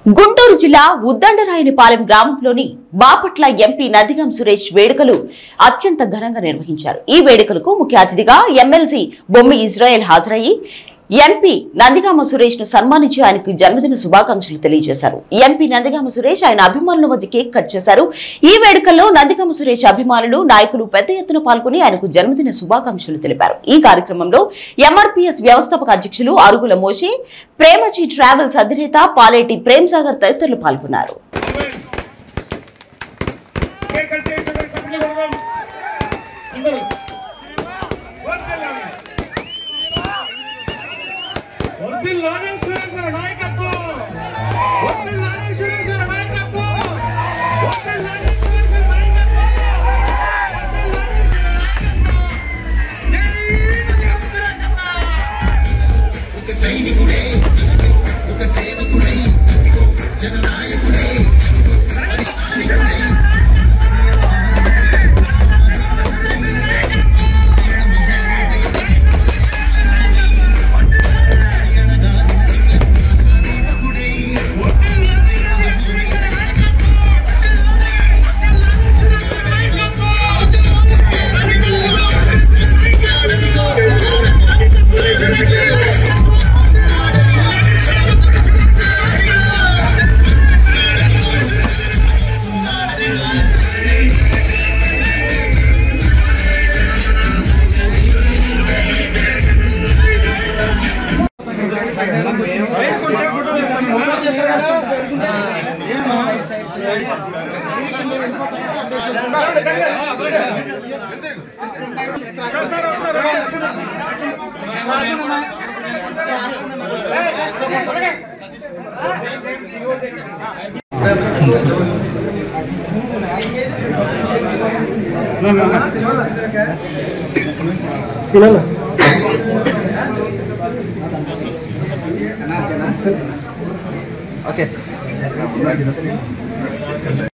గుంటూరు జిల్లా ఉద్దండరాయనిపాలెం గ్రామంలోని బాపట్ల ఎంపీ నందిగం సురేష్ వేడుకలు అత్యంత ఘనంగా నిర్వహించారు। ఈ వేడుకలకు ముఖ్య అతిథిగా ఎమ్మెల్సీ బొమ్మి ఇజ్రాయెల్ హాజరయ్యి ఎంపీ నందిగామ సురేష్ ను సన్మానించి ఆయనకు జన్మదిన శుభాకాంక్షలు తెలియజేశారు। ఎంపీ నందిగామ సురేష్ ఆయన అభిమానుల వద్ద కేక్ కట్ చేశారు। ఈ వేడుకల్లో నందిగామ సురేష్ అభిమానులు నాయకులు పెద్ద ఎత్తున పాల్గొని ఆయనకు జన్మదిన శుభాకాంక్షలు తెలిపారు। ఈ కార్యక్రమంలో ఎంఆర్పీఎస్ వ్యవస్థాపక అధ్యక్షులు అరుగుల మోషే, ప్రేమజీ ట్రావెల్స్ అధినేత పాలేటి ప్రేమ్ సాగర్ తదితరులు పాల్గొన్నారు। Okay.